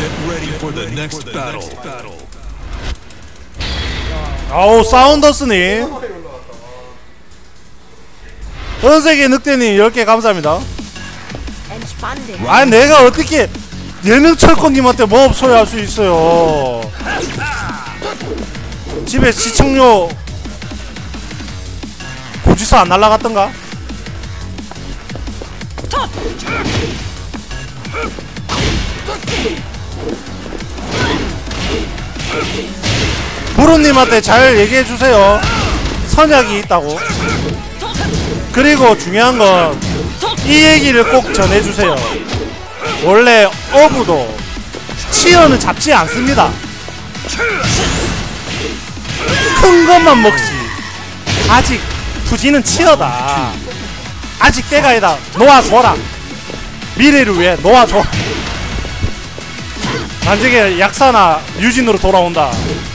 아우 사운더스님 은색의 늑대님 10개 감사합니다. 아 내가 어떻게 예능철코님한테 뭐 소유할 수 있어요. 집에 시청료 고지서 안 날라갔던가? 무릎님한테 잘 얘기해주세요. 선약이 있다고. 그리고 중요한 건 이 얘기를 꼭 전해주세요. 원래 어부도 치어는 잡지 않습니다. 큰 것만 먹지. 아직 부지는 치어다. 아직 때가 아니다. 놓아줘라. 미래를 위해 놓아줘. 나중에 약사나 유진으로 돌아온다.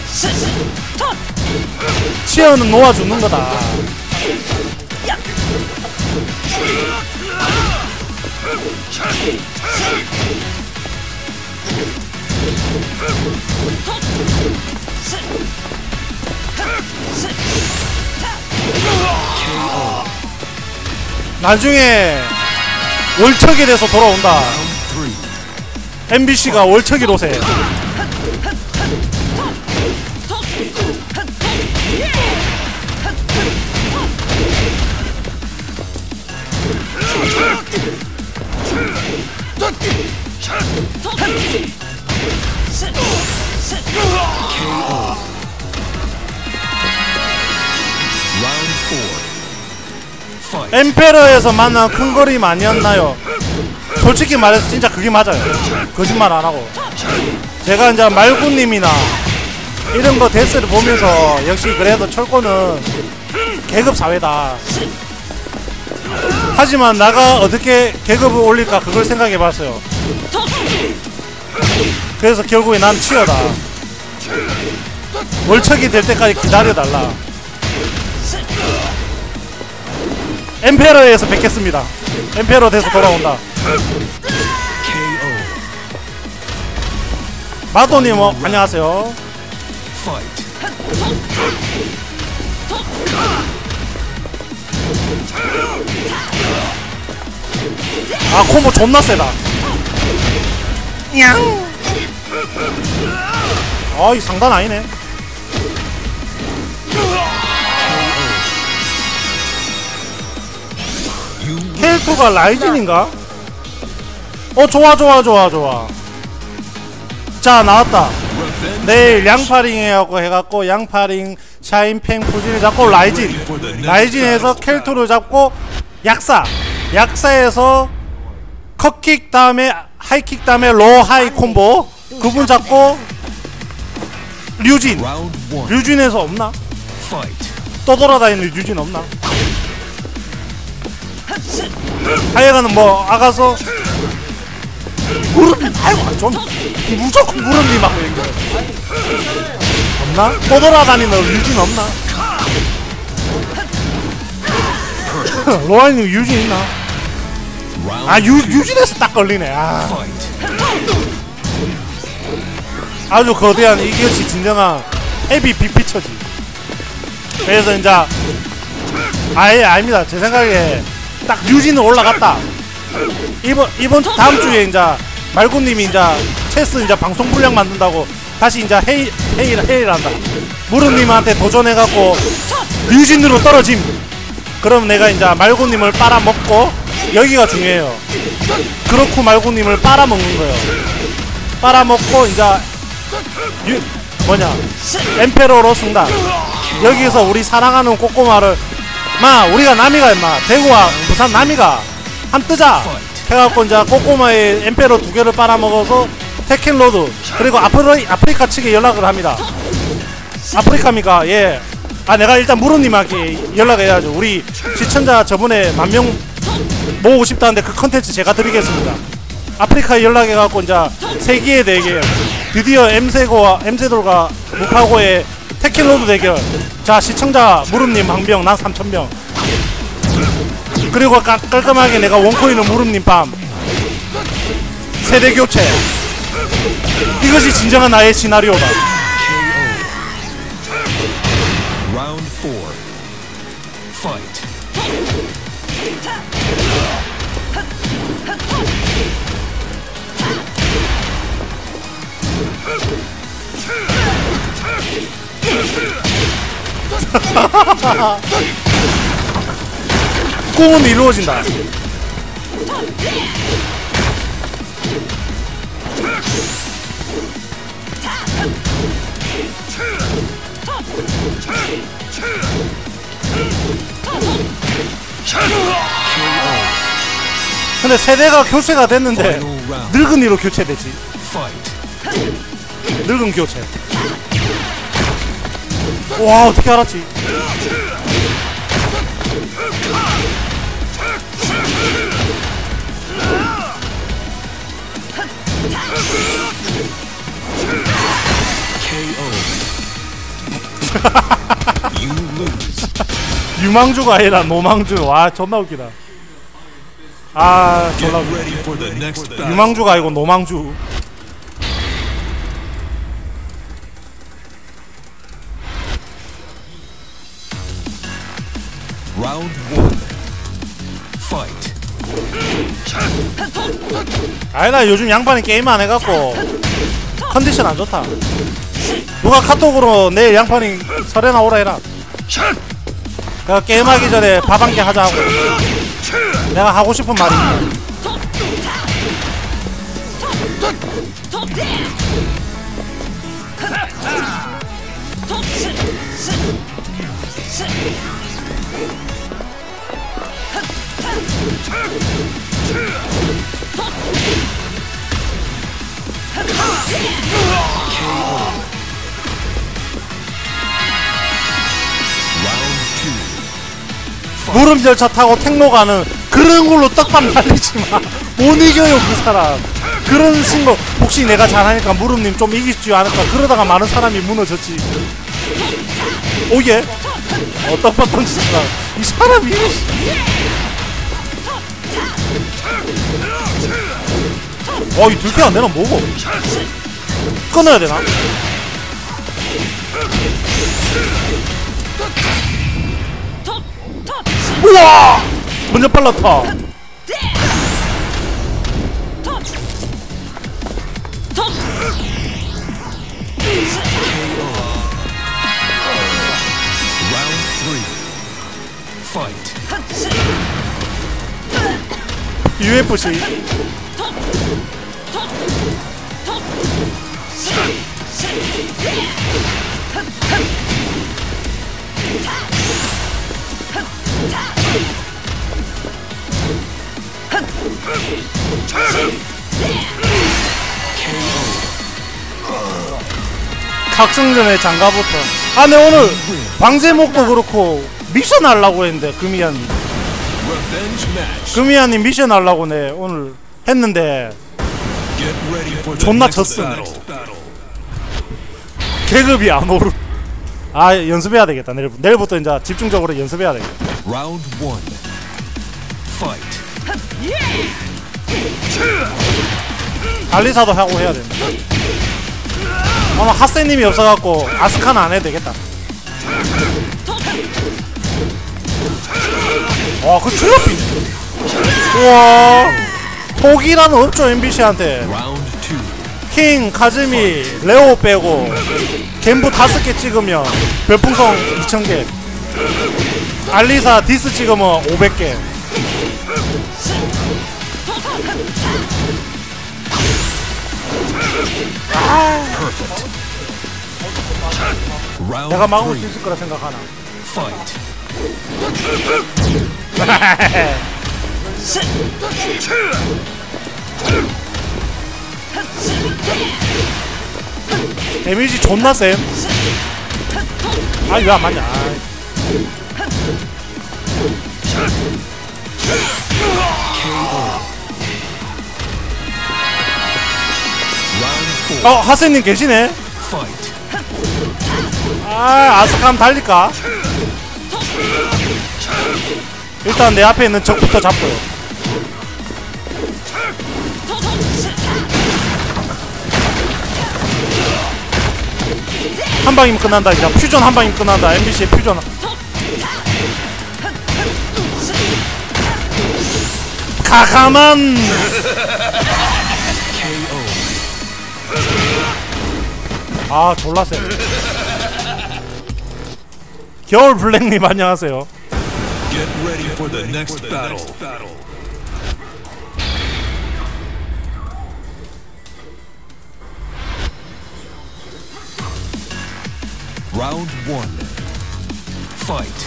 치어는 놓아주는 거다. 나중에 월척이 돼서 돌아온다. MBC가 월척이 로세. 엠페러에서 만난 큰 그림 아니었나요? 솔직히 말해서 진짜 그게 맞아요. 거짓말 안하고. 제가 이제 말구님이나 이런거 데스를 보면서 역시 그래도 철코는 계급사회다. 하지만 나가 어떻게 계급을 올릴까 그걸 생각해봤어요. 그래서 결국에 난 치어다. 월척이 될 때까지 기다려달라. 엠페러에서 뵙겠습니다. 엠페러 돼서 돌아온다. 마도님 안녕하세요. 아 콤보 존나 세다. 아이 상단 아니네. 캐릭터가 라이진인가? 좋아. 자 나왔다. 내일 양파링이라고 해갖고 양파링 샤인팽 푸진을 잡고 라이진에서 켈토를 잡고 약사에서 컷킥 다음에 하이킥 다음에 로우 하이 콤보 그분 잡고 류진에서 없나? 또 돌아다니는 류진 없나? 하여간은 뭐 아가서 무릎님 아이고 좀 무조건 무릎님하고 얘기해. 없나? 또 돌아다니는 류진 없나? 로아님 유진 있나? 아 유진에서 딱 걸리네. 아주 거대한 이것이 진정한 헤비 빅피처지. 그래서 이제 아예 아닙니다. 제 생각에 딱 유진은 올라갔다. 이번 다음 주에 이제 말구님이 이제 체스 이제 방송 분량 만든다고 다시 이제 회의를 한다. 무릎님한테 도전해갖고 유진으로 떨어짐. 그럼 내가 이제 말구님을 빨아먹고 여기가 중요해요. 그렇고 말구님을 빨아먹는 거예요. 빨아먹고 이제 엠페로로 승다. 여기서 우리 사랑하는 꼬꼬마를 우리가 남이가 임마 대구와 부산 남이가 한 뜨자 해갖고 이제 꼬꼬마의 엠페로 2개를 빨아먹어서 테켄로드 그리고 아프리카 측에 연락을 합니다. 아프리카입니까? 예. 내가 일단 무릎님한테 연락해야죠. 우리 시청자 저번에 10,000명 모으고 싶다는데 그 컨텐츠 제가 드리겠습니다. 아프리카에 연락해갖고 이제 세기의 대결 드디어 엠세돌과 무파고의 테켄로드 대결. 자 시청자 무릎님 1000명 난 3000명 그리고 깔끔하게 내가 원코인은 무릎님 밤 세대교체 이것이 진정한 나의 시나리오다. Round 4. Fight. 꿈은 이루어진다. 근데 세대가 교체가 됐는데 늙은이로 교체되지. 늙은 교체. 와, 어떻게 알았지? 유망주가 아니라 노망주. 와, 존나 웃기다. 아, 존나 웃기다. 유망주가 아니고 노망주. Round 1. Fight. 아니다, 요즘 양반이 게임 안 해갖고 컨디션 안 좋다. 누가 카톡으로 내일 양반이 설에 나오라 해라. 내가 게임하기 전에 밥 한 개 하자 하고. 내가 하고 싶은 말이 있다. 무릎열차 타고 택로 가는 그런 걸로 떡밥 날리지마. 못 이겨요 그 사람. 그런 식으로 혹시 내가 잘하니까 무릎님 좀 이길 줄 아니까 그러다가 많은 사람이 무너졌지. 오예? 떡밥 던지잖아 이 사람이. 이 들켜 안되나 뭐고? 끊어야 되나? 우와! 먼저 빨랐다. UFC 각성전의 장가부터. 아, 네 오늘 광제목도 그렇고 미션 하려고 했는데 금이야님 미션 하려고 네 오늘 했는데 존나 졌음. 계급이 안 오르. 아, 연습해야 되겠다. 내일부터 이제 집중적으로 연습해야 되겠다. Round 1. Fight. 알리사도 하고 해야 된다. 아마 하세님이 없어갖고 아스카는 안 해도 되겠다. 와, 그 트로피. 우와, 포기라는 없죠 MBC한테. 킹, 카즈미, 레오 빼고 겐부 5개 찍으면 별풍선 2000개. 알리사 디스 찍으면 500개. 내가 막을 수 있을 거라 생각하나? 데미지 존나 쌤. 아니 왜 안 맞냐? 하세님 계시네. 아, 아스캄 달릴까? 일단 내 앞에 있는 적부터 잡고요. 한 방이면 끝난다. 이제 퓨전 한 방이면 끝난다. MBC의 퓨전. 가가만. 아 졸라 세. 겨울 블랙님 안녕하세요. Get ready for the next battle. Round 1. Fight.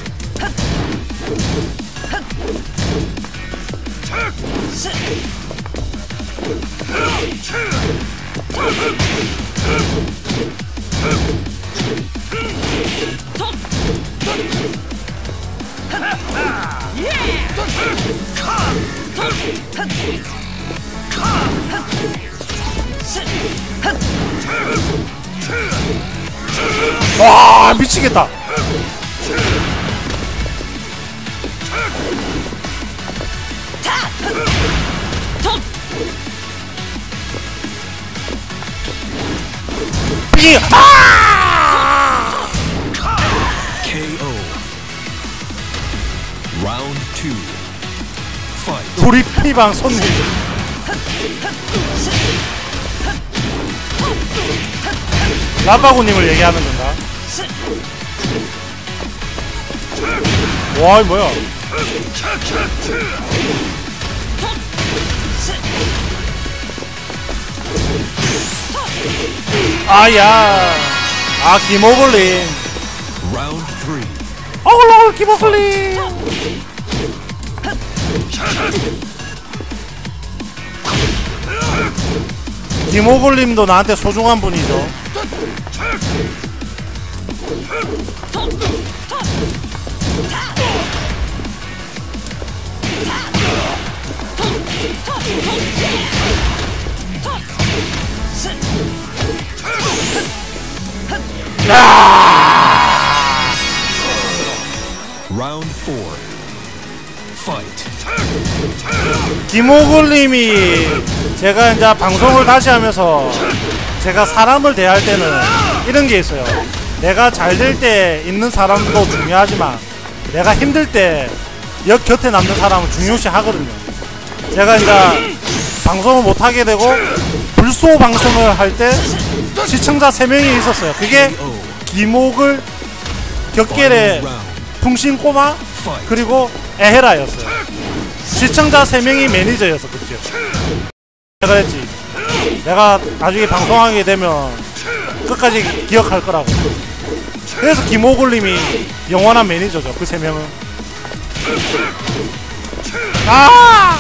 와 미치겠다. 삐! 아! KO. Round 2. Fight. 우리 피방 손님. 라바구님을 얘기하는 건가? 와, 이 뭐야? 아야, 아 김오글린. Round 3. 어글어글 김오글린. 김오글님도 나한테 소중한 분이죠. Round 4. Fight. 김오글님이 제가 이제 방송을 다시 하면서 제가 사람을 대할 때는 이런 게 있어요. 내가 잘 될 때 있는 사람도 중요하지만 내가 힘들 때 역 곁에 남는 사람은 중요시 하거든요. 제가 이제 방송을 못하게 되고 불소 방송을 할 때 시청자 3명이 있었어요. 그게 김오글, 격겔의 풍신꼬마 그리고 에헤라였어요. 시청자 3명이 매니저였어 그때. 내가 그랬지. 내가 나중에 방송하게 되면 끝까지 기억할 거라고. 그래서 김오글님이 영원한 매니저죠. 그 3명은. 아!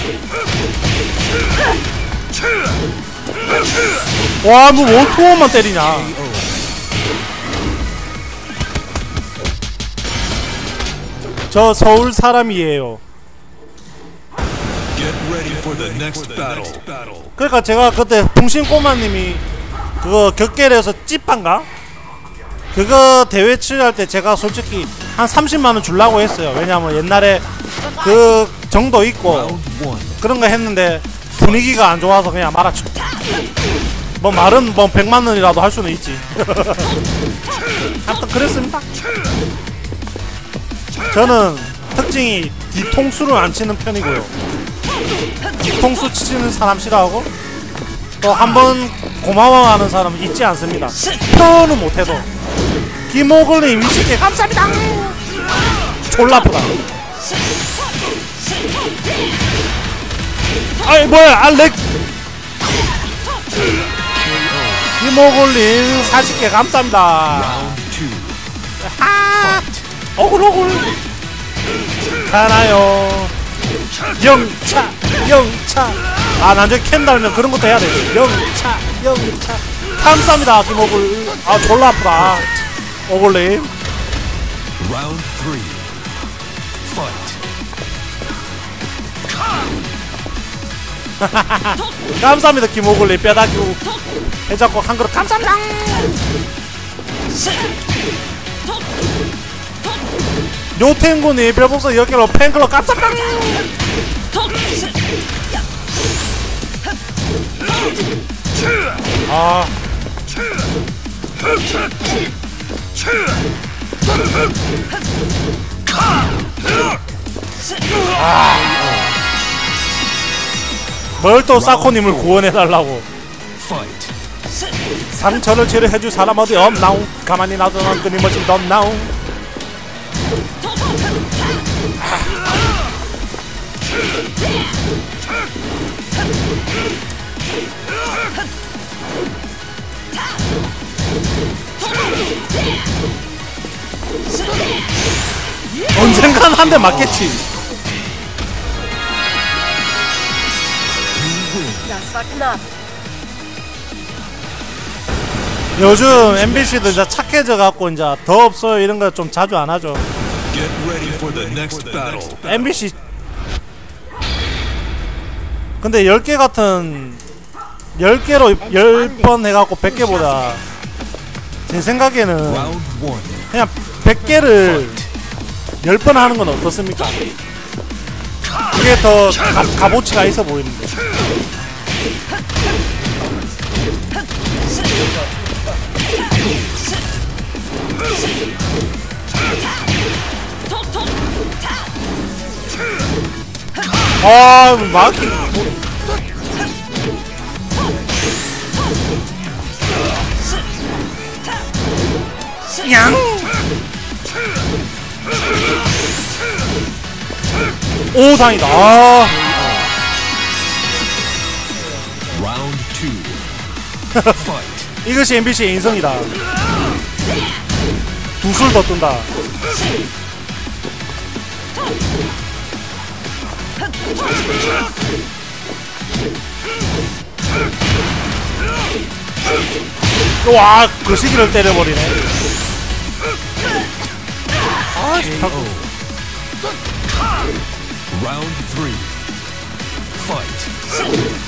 와, 뭐 원투원만 때리냐? 저 서울 사람이에요. Get ready for the next battle. 그러니까 제가 그때 풍신꼬마님이 그거 격겔에서 찌빵가? 그거 대회 치료할 때 제가 솔직히 한 30만원 주려고 했어요. 왜냐면 옛날에 그 정도 있고 Round 1. 그런 거 했는데 분위기가 안 좋아서 그냥 말았죠. 뭐 말은 뭐 100만원이라도 할 수는 있지. 하여튼 그랬습니다. 저는 특징이 뒤통수를 안 치는 편이고요. 뒤통수 치는 사람 싫어하고 또 한 번 고마워하는 사람은 있지 않습니다. 표현은 못해도. 김오글님 20개 감사합니다. 졸라 아프다. 아이 뭐야 알렉. 김오글님 40개 감사합니다. Round 2. 아 오글오글 가나요. 영차 영차. 아 난저 캠 달면 그런 것도 해야 돼. 영차 영차 감사합니다 김오글. 아 졸라 아프다 오글님. Round 3. Fight. 감사합니다 김오글님. 뼈다귀 해장국 한 그릇 감사합니다. 요탱군이 별풍선 10개로 팬클럽 감사합니다. 아 뭘 또 사코님을 구원해달라고. Fight. 상처를 치료해줄 사람 어디 없나우. 가만히 놔두면 끊임없이 덤나우. 언젠간 한 대 맞겠지. Das war knapp. 요즘 MBC도 이제 착해져 갖고 이제 더 없어요 이런 거 좀 자주 안 하죠. Get ready for the next battle. MBC 근데 10개 같은 10개로 10번 해갖고 100개보다 제 생각에는 Round 1. 그냥 100개를 10번 하는 건 어떻습니까? 그게 더 값어치가 있어 보이는데. 아, 마킹 양! 오, 다행이다. 아. Round 2. Fight. 이것이 MBC의 인성이다. 두 술 더 뜬다. 와, 그 시기를 때려버리네. 아, Round 3. Fight.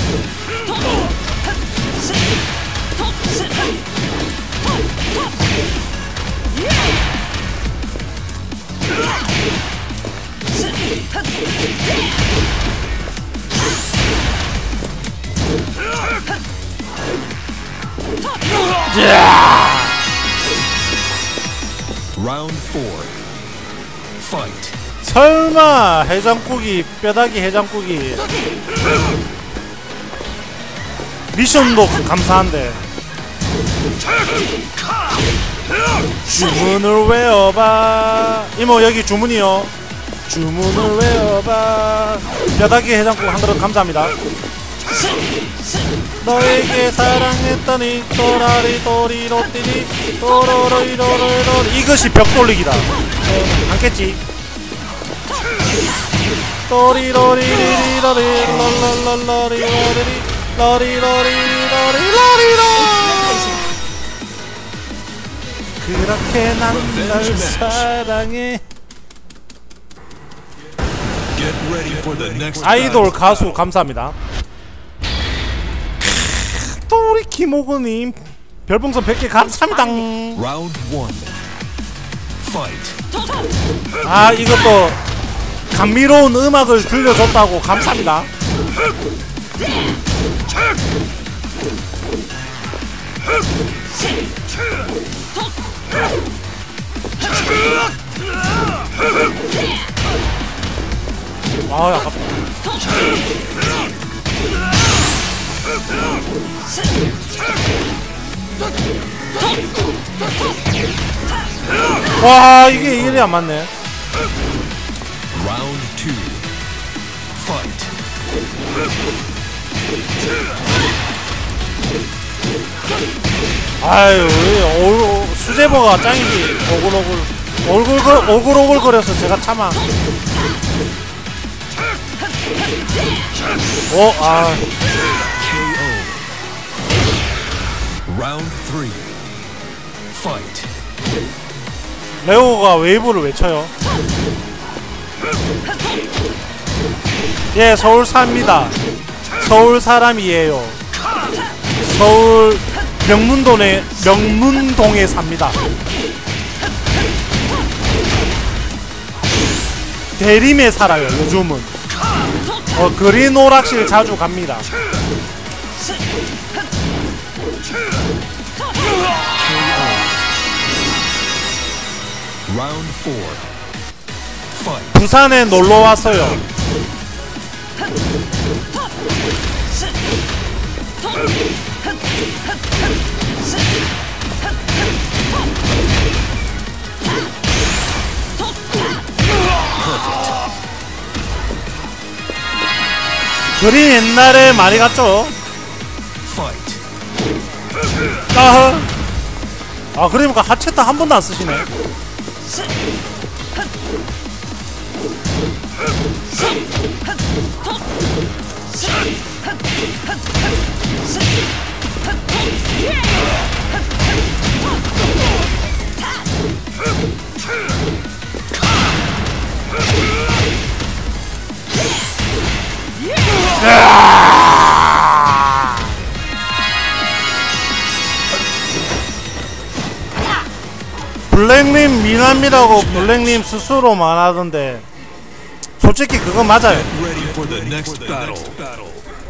Round 4. Fight. 설마 해장국이 뼈다귀 해장국이 미션도 감사한데 주문을 외워봐. 이모 여기 주문이요. 주문을 외워봐. 뼈다귀 해장국 한 그릇 감사합니다. 너에게 사랑했더니 또라리 또리로띠리 또로로이로로로. 이것이 벽 돌리기다. 않겠지? 또리로리리로리 롤롤롤로리로리 로리로리로리로리로. 그렇게 난 널 사랑해. Get ready for the next 아이돌 battle. 가수 감사합니다. 또 우리 김호근님 별풍선 100개 감사합니다. Round 1. Fight. 아 이것도 감미로운 음악을 들려줬다고 감사합니다. 아 아깝다. 와 이게 일이 안 맞네. Round 2. Fight. 아유 수제버가 짱이지. 오글오글 거려서 제가 참아. 아 KO. Round 3. Fight. 레오가 웨이브를 외쳐요. 예, 서울 삽니다. 서울 사람이에요. 서울 명문동에 삽니다. 대림에 살아요. 요즘은 그린 오락실 자주 갑니다. Round 4. Fight. 부산에 놀러 왔어요. 그린 옛날에 많이 갔죠. Fight. 아 그러니까 하체타 한 번도 안 쓰시네. 블랙님 미남이라고 블랙님 스스로 말하던데 솔직히 그거 맞아요. Ready for the next battle.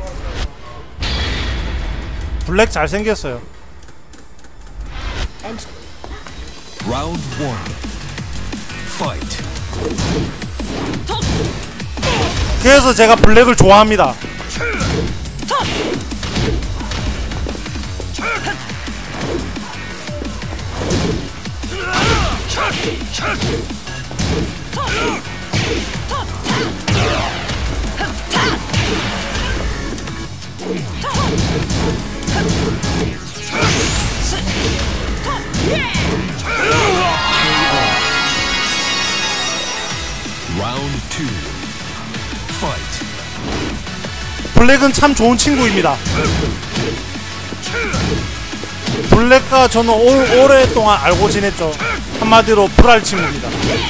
블랙 잘생겼어요. Round 1. Fight. 그래서 제가 블랙을 좋아합니다. Round 2. Fight. 블랙은 참 좋은 친구입니다. 블랙과 저는 오랫동안 알고 지냈죠. 한마디로 불알 친구입니다.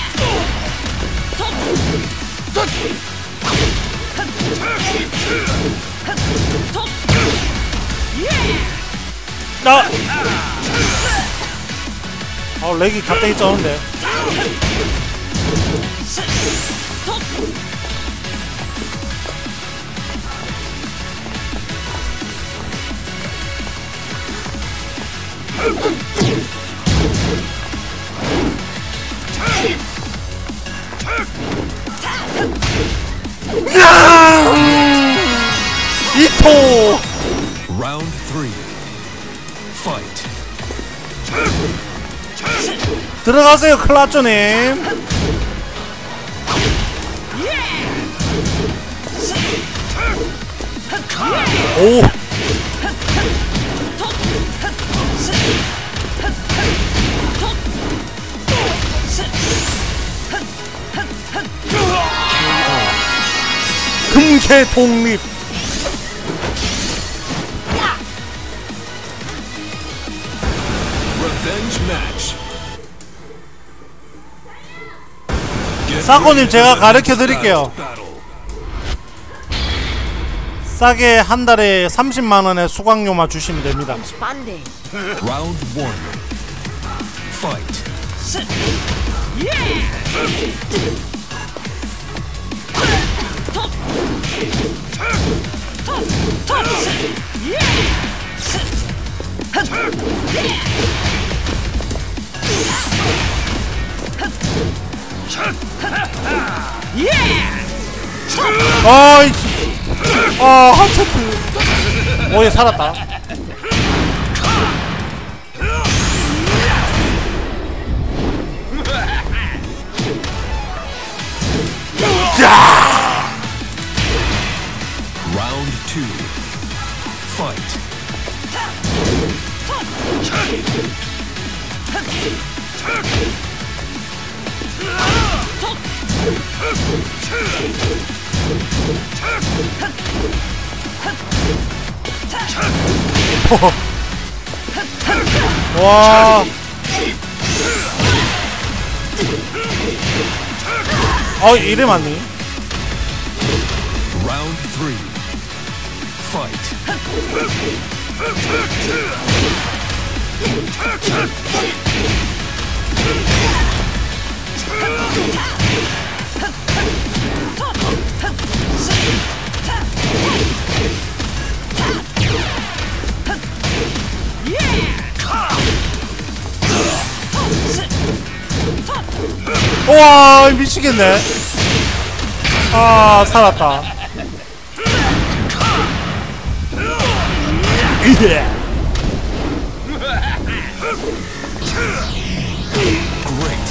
렉이 갑자기 쩌는데. 이토. Round 3. Fight. 들어가세요 클라쪼님. 오. 금괴 독립. Revenge match. 사코님 제가 가르쳐 드릴게요. 싸게 한 달에 30만원의 수강료만 주시면 됩니다. Round 1. Fight. 아이씨. 하체트. 오얘 살았다. Round 2. Fight. 와. 이래 맞니? Round 3. Fight. 우와 미치겠네. 아 살았다. 예. Great.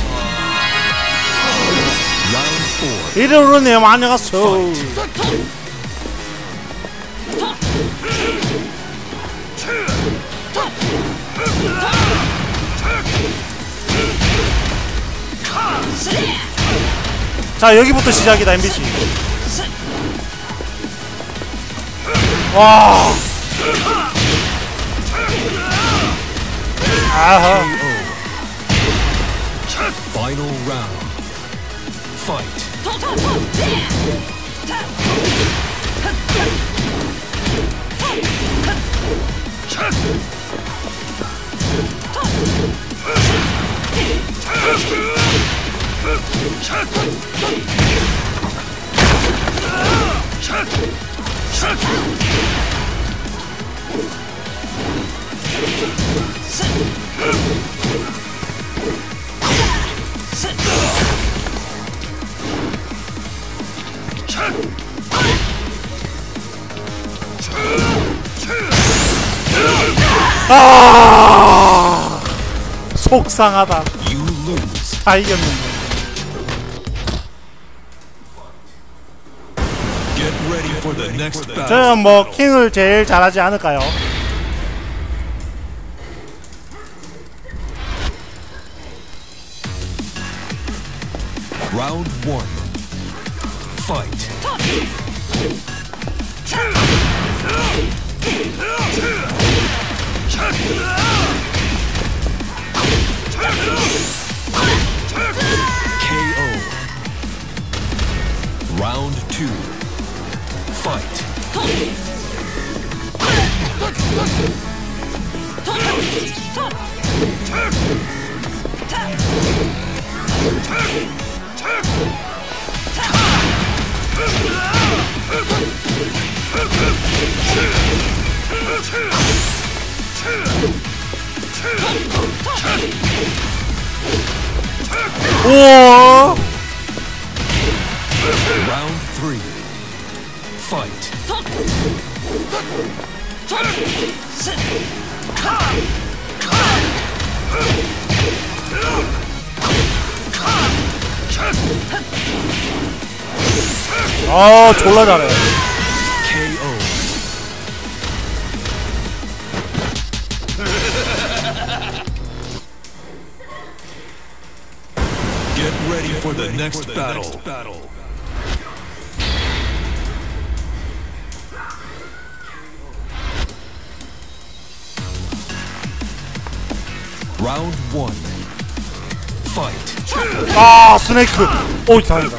Round 4. 이리로네요. 안녕하세요. 자 여기부터 시작이다. MBC. 와. 아하. Final round. Fight. 아 속상하다. You lose. 다 이겼는데. Get ready for the next battle. 저는 뭐 킹을 제일 잘하지 않을까요? Round 1. Fight. KO. Round 2. Fight. 우와. Round 3. Fight. 아 졸라 잘해. KO. Get ready for the next battle. Round 1. Fight. 아 스네이크. 오 다행이다.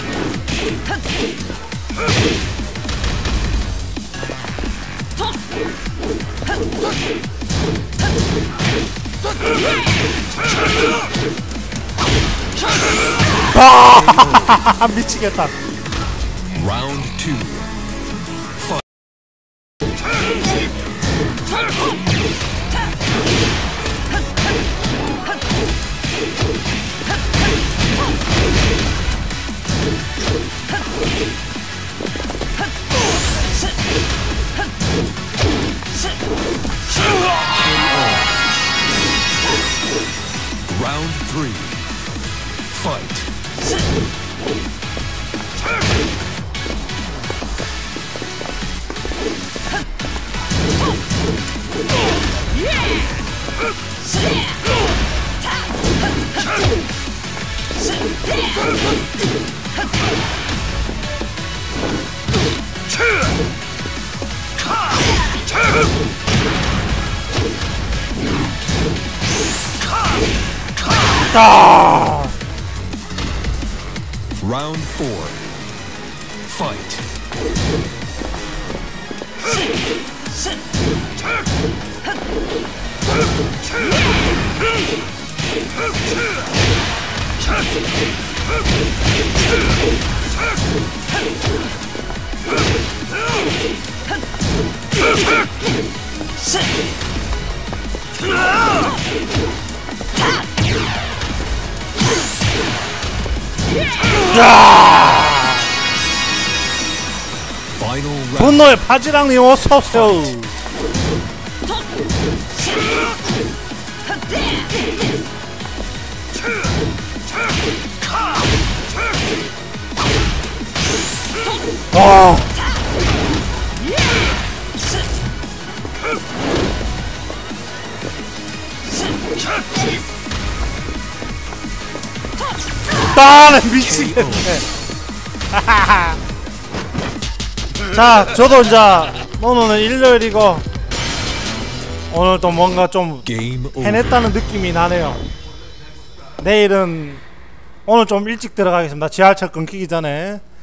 아 미치겠다. Round 2. Fight. Round 3. Fight. 아 Round 4. Fight. Final round. 분노의 파지랑님 어서오세요. 와. 나 미치겠네. 자, 저도 이제 오늘은 일요일이고 오늘 또 뭔가 좀 Game over. 해냈다는 느낌이 나네요. 내일은 오늘 좀 일찍 들어가겠습니다. 지하철 끊기기 전에.